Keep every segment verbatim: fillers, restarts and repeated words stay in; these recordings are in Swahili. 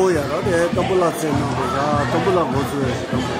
不呀，老的都不老真弄的呀，都不老不做都不。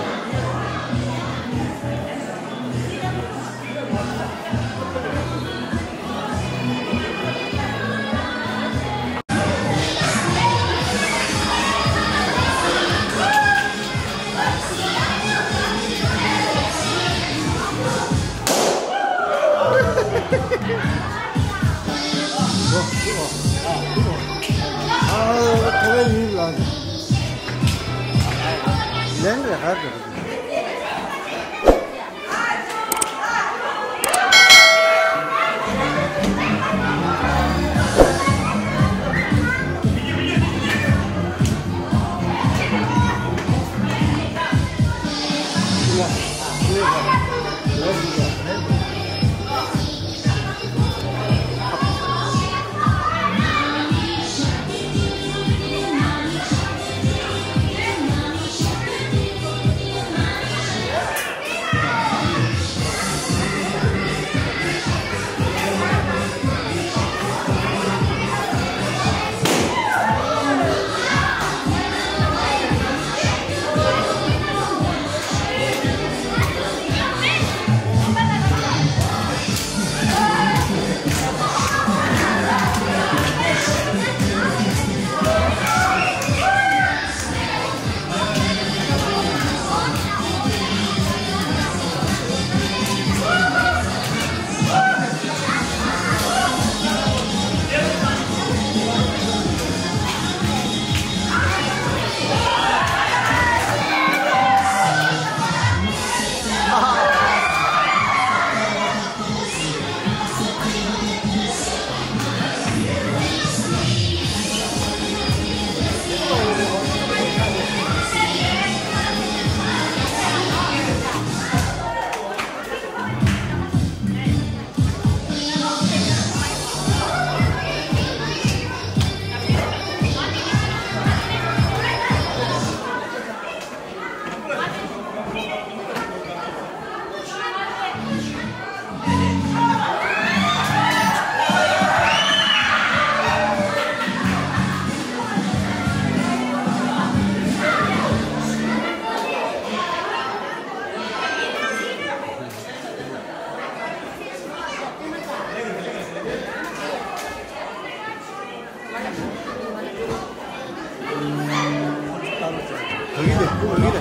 两个孩子。여기네, 여기네.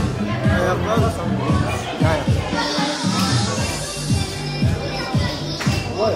야, 빠졌어. 야, 야. 뭐야?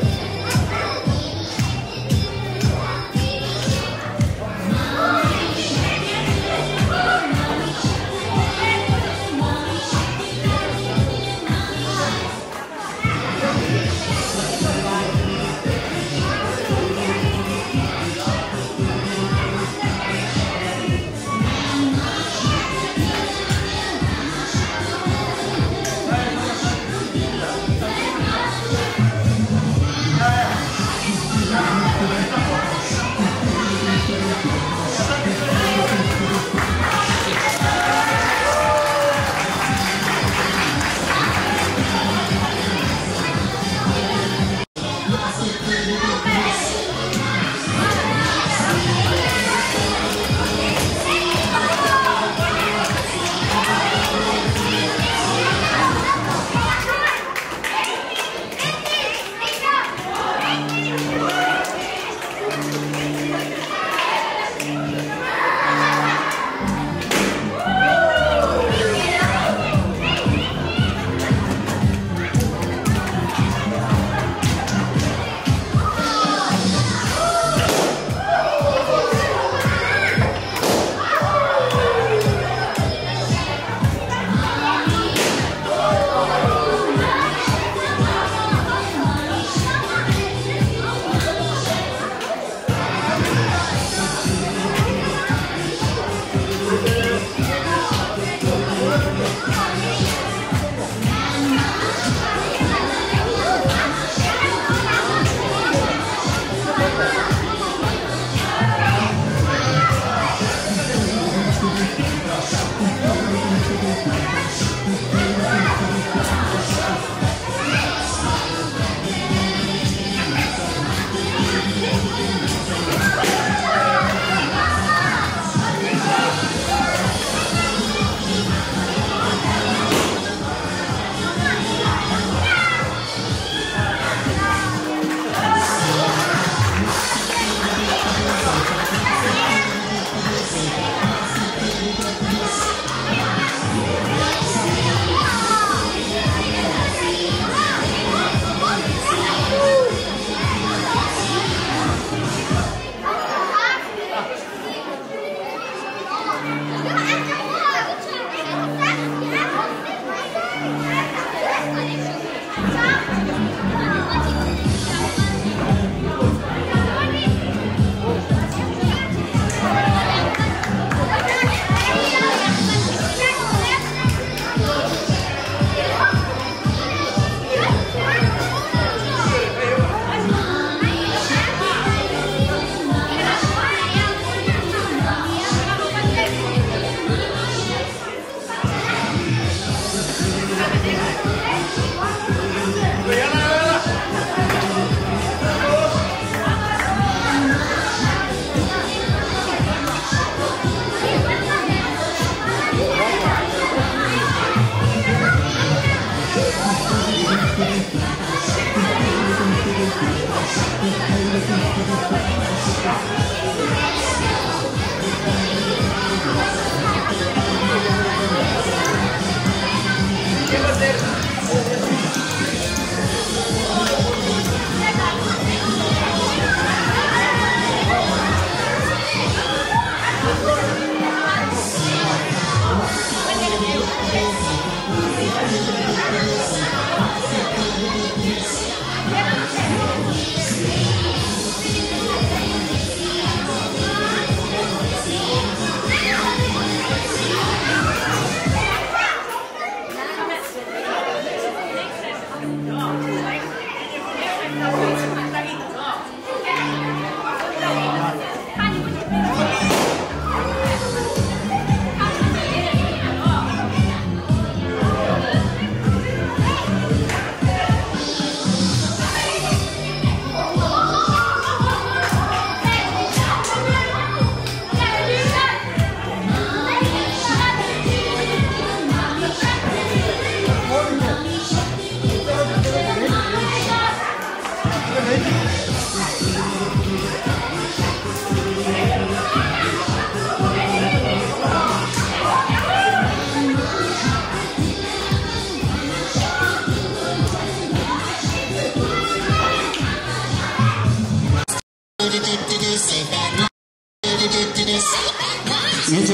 이제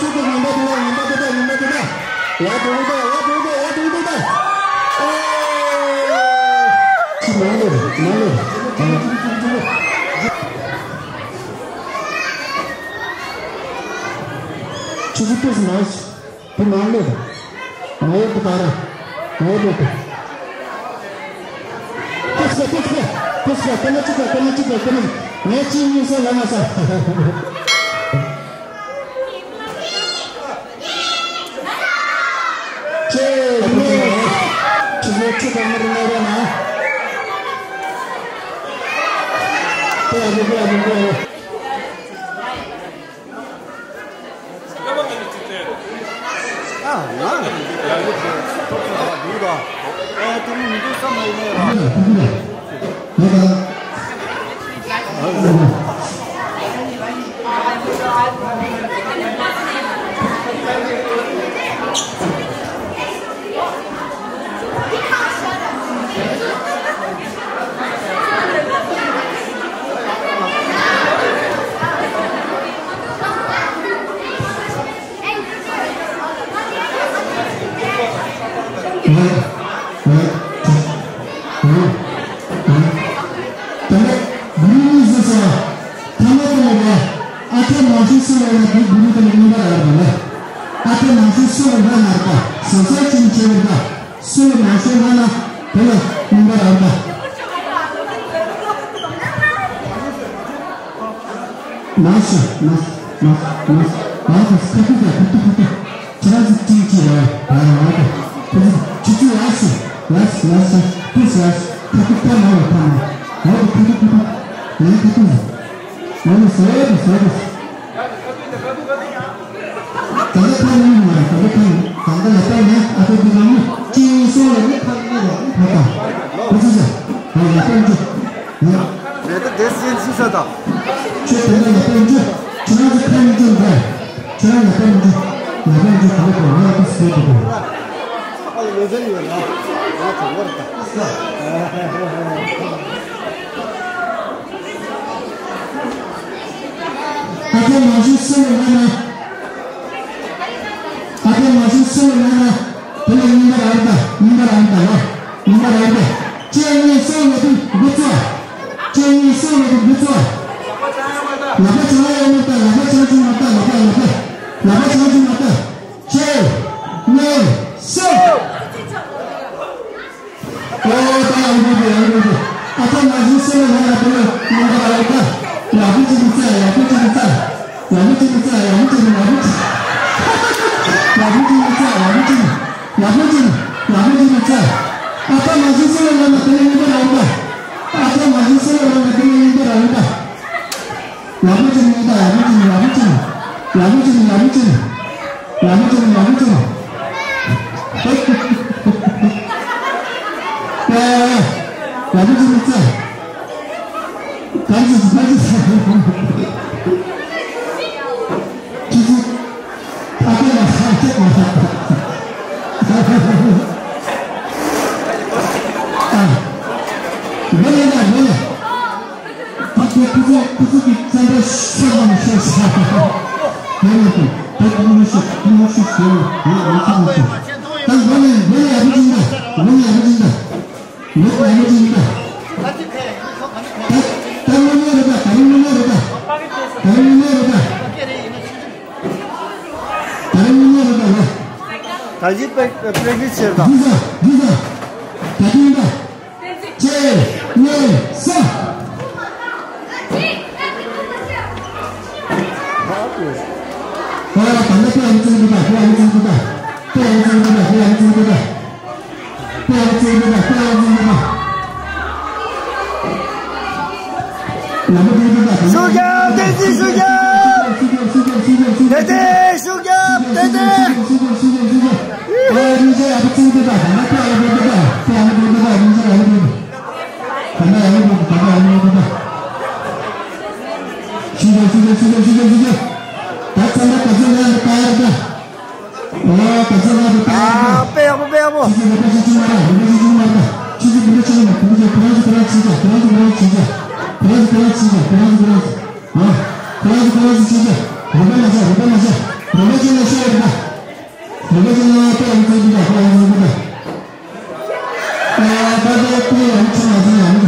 와, 돌다, 와, 돌다, 와, 돌다. Malur, malur. Cukup tuh mas, pemalur. Ayo ketara, ayo betul. Terus ke, terus ke, terus ke, kena juga, kena juga, kena. Matching bisa lama sah. Cek, coba coba merendah na. Tuh, abu abu abu. Ah, nah. Ya, itu. Ah, muda. Eh, kamu itu sama ini lah. Mas, mas, mas, mas, mas, kaki dah, kaki kaki, jangan tinggi lah, ah, terus cuci las, las, las, terus las, kaki tanah, tanah, oh, kaki kaki, ini kaki, ini serius, serius. Kalau kau ni mana, kalau kau, kalau apa ni, apa di mana, cium lagi kau ni, apa, terus je, oh, apa itu, ya. Itu desian sisa dah. Cuma nak penjut, cuma nak penjut dah, cuma nak penjut, nak penjut kalau kau nak apa sebab itu. Oh, lepas ni lah, nak keluar dah. Ada masih semua, ada masih semua, kalau nimbar ada, nimbar ada lah, nimbar ada. Jangan semua tu betul, jangan semua tu betul. Lapa cuma yang mata, lapa cuma cuma mata, lapa lapa, lapa cuma cuma mata. Cek, ni, so. Oh, tak ada lagi, ada lagi. Apa masih semua yang ada nimbar ada. Lapa cuma cuma, lapa cuma cuma, lapa cuma cuma, lapa cuma lapa cuma. Lapa cuma cuma, lapa cuma, lapa cuma, lapa cuma cuma. Apa masih semua yang ada nimbar ada. Apa masih semua yang ada nimbar ada. Lama cuma kita, lama cuma, lama cuma, lama cuma, lama cuma, lama cuma, lama cuma. Eh, lama cuma kita. Kaji, kaji. Kita apa yang sakit masa? Ah, boleh tak, boleh. Aku aku aku kita sama sama. Nanti, tapi masih masih semua, masih masih. Tapi boleh boleh apa juga, boleh apa juga, boleh apa juga. Kamu ni ada, kamu ni ada, kamu ni ada, kamu ni ada. Kaji pregnant cerita. Bisa, bisa. Kaji ada. Cek, ni, sah. Kalau tanda tu yang cuma kita, tu yang cuma kita, tu yang cuma kita, tu yang cuma kita, tu yang cuma kita, tu yang cuma kita. Nama kita. Sugap, Dede, sugap. Dede, sugap, Dede. Oh, ni saya apa cuma kita, nama tu yang cuma kita, tu yang cuma kita, ni saya yang cuma. Tanda yang cuma, tanda yang cuma kita. Sudah, sudah, sudah, sudah, sudah. Tak sama kerja yang berkaya dah. Oh, kerja yang berkaya dah. Apa apa apa? Cuci benda cuci mana? Benda cuci mana? Cuci benda cuci mana? Benda keras keras cuci, keras keras cuci, keras keras cuci, keras keras. Ah, keras keras cuci. Benda macam, benda macam, benda jenis apa dah? Benda jenis apa yang cuci dah? Apa yang cuci dah? Ah, benda apa yang cuci dah?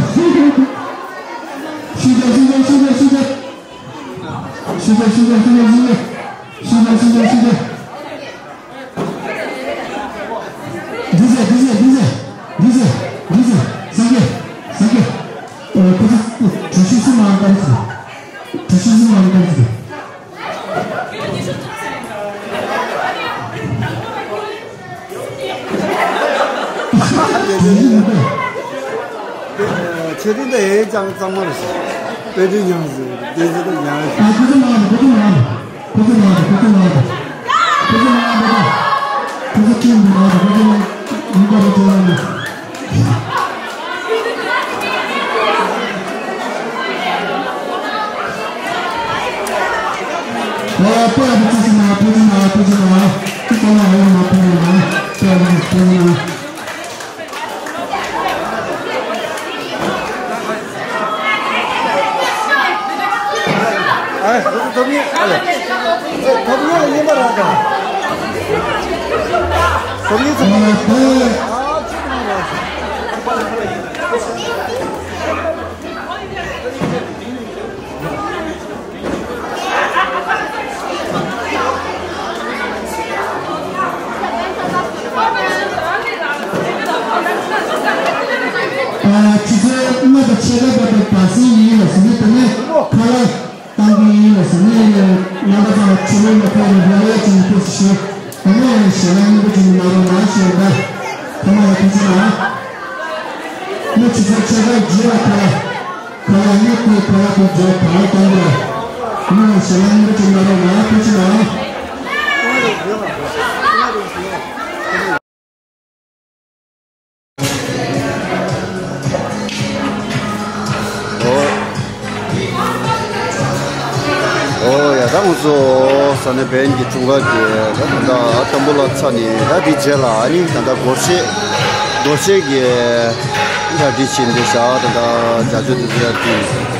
确定的也讲怎么了？对对样子，对对对样子。 啊，不是妈的，不是妈的，不是妈的，不是妈的，不是妈的，不是听妈的，不是你把它做了。我不要不是妈，不是妈，不是妈，不是妈，我妈不是妈，不要不是妈。 哎，这边，哎，这边也没那个，这边怎么了？啊，这边了。 啊，其实那个车那个巴士也有什么的呢？看了。当地的什么那个啥，出门的开的那个进不去，我们现在那个进那个哪去的，他们也不知道。那其实车在急了，开了，开了那个开了就就开了当的，我们现在那个进那个哪不知道。 당소 산에 벤기 중간에 간다 담불라 차니 다디 제라 아니 간다 고시 고시게 다디 신데샤 간다 자주도 지야티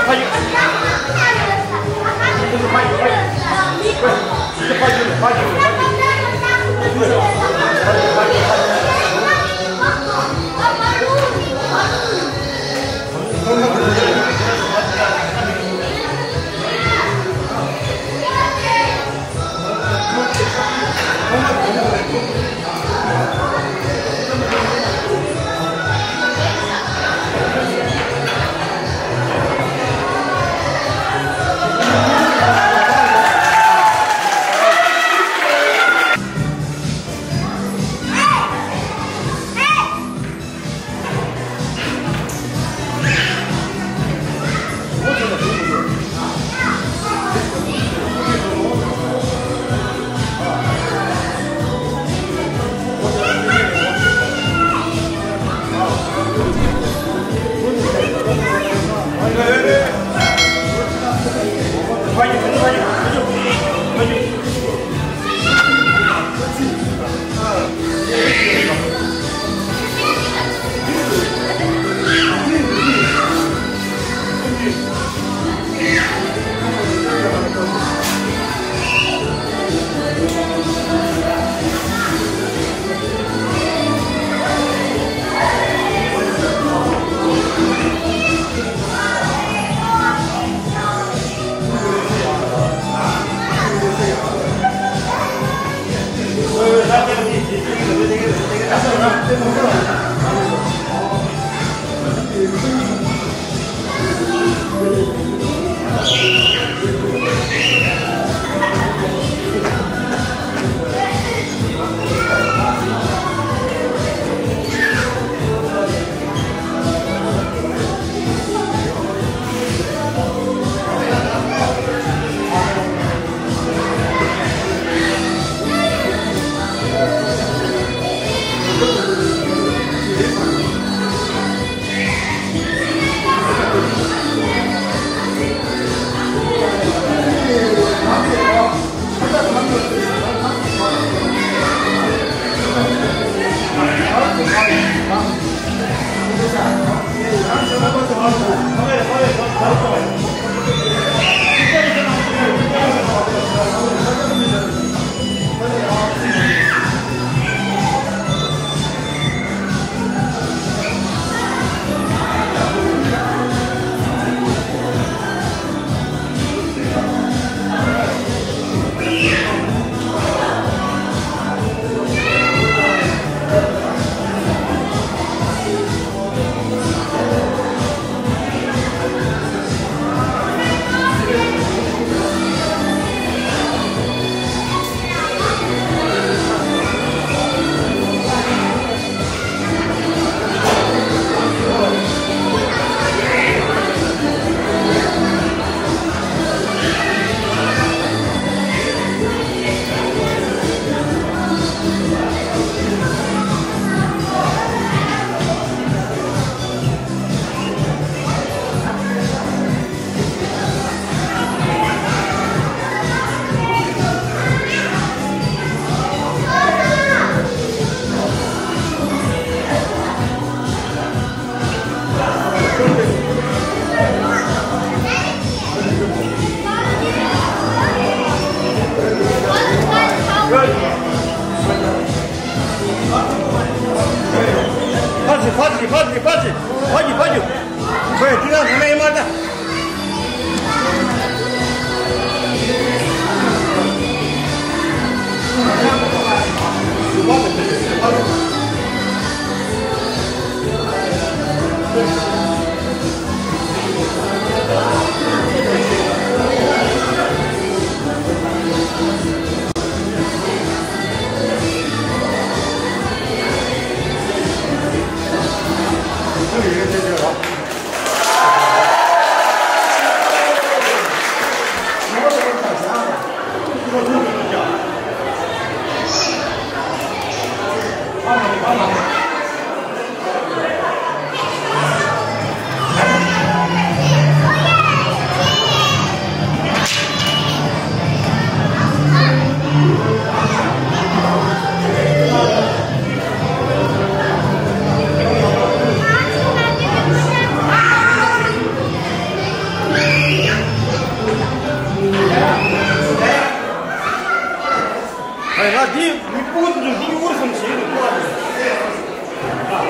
Thank you. 哎，那你你不你你我生气的多啊！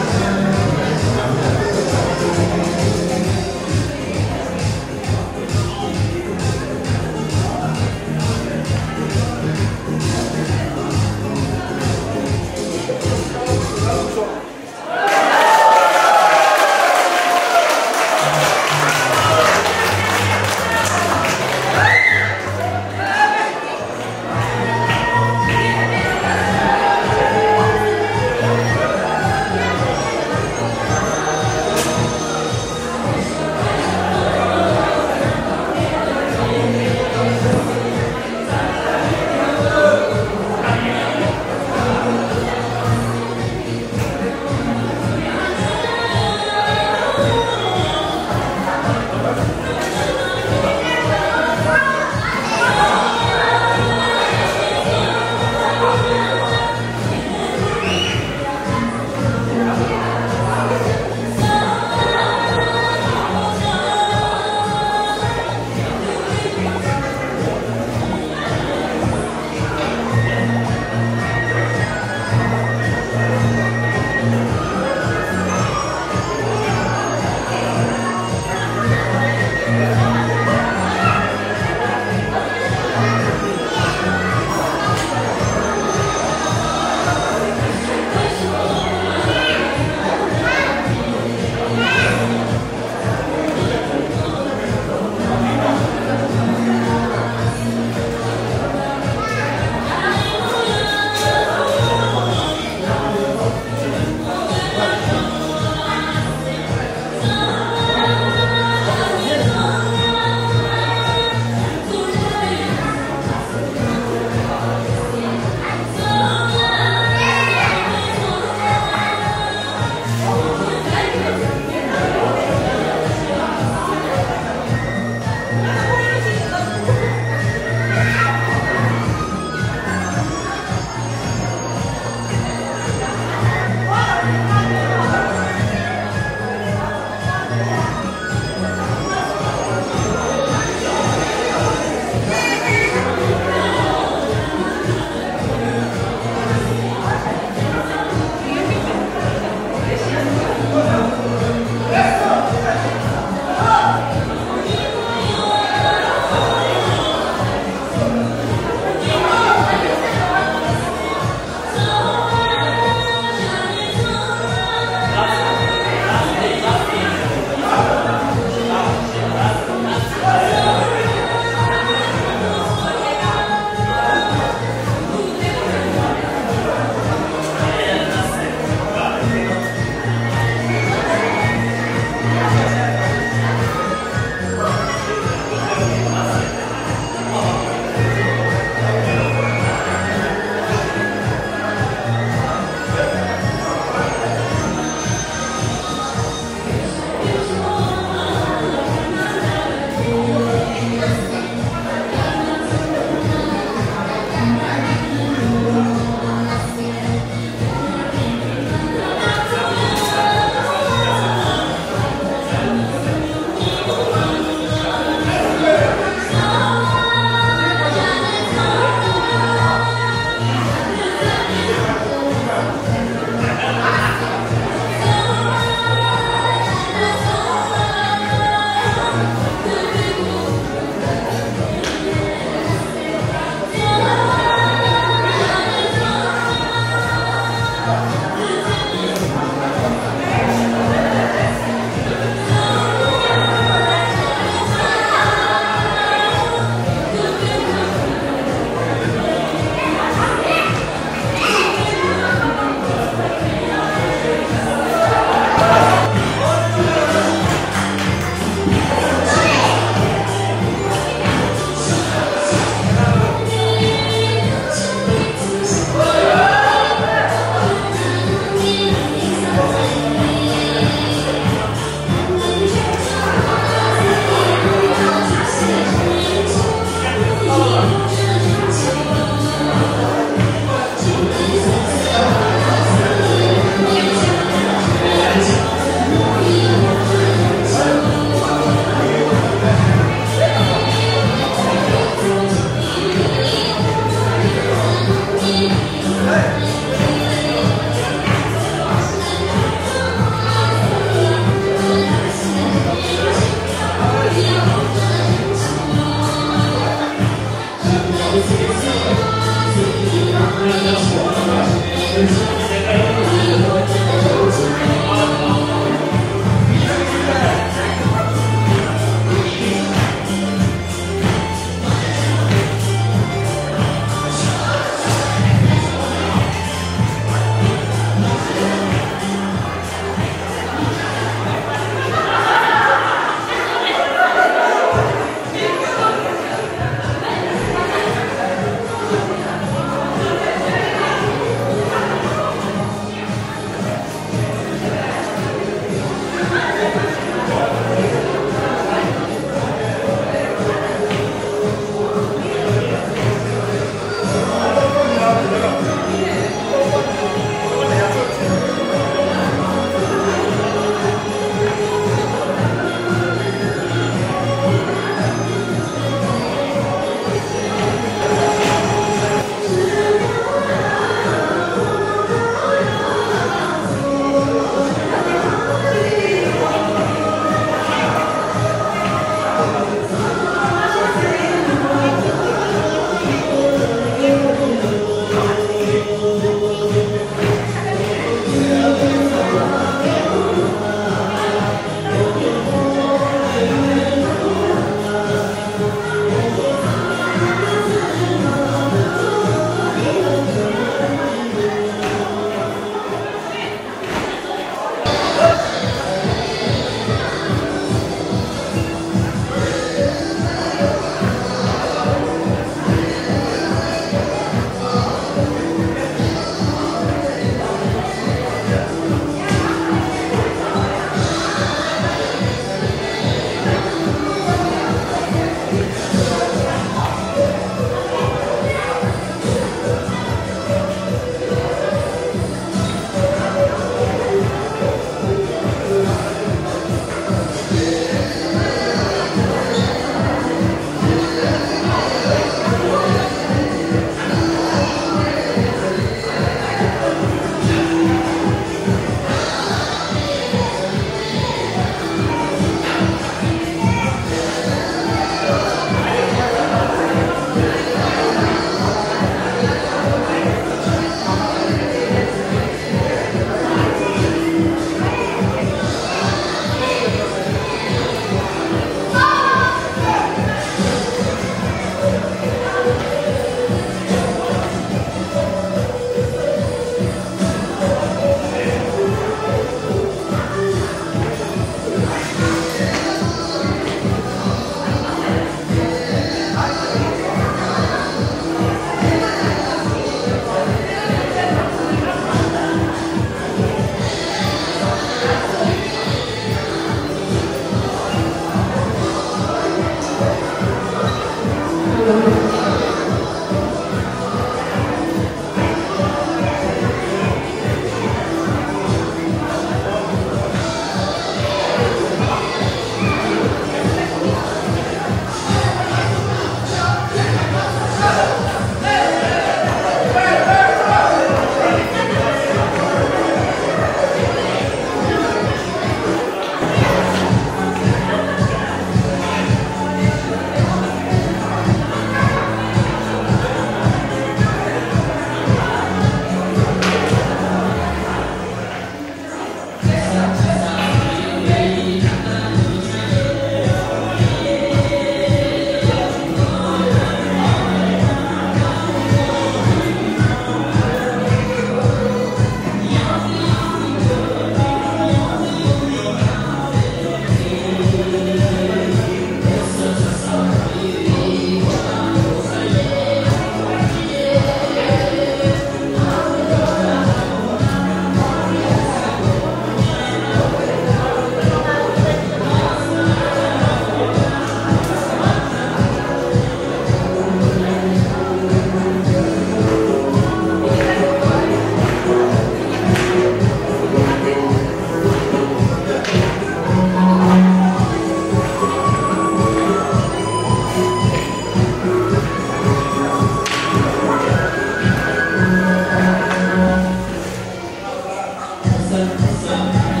Thank you.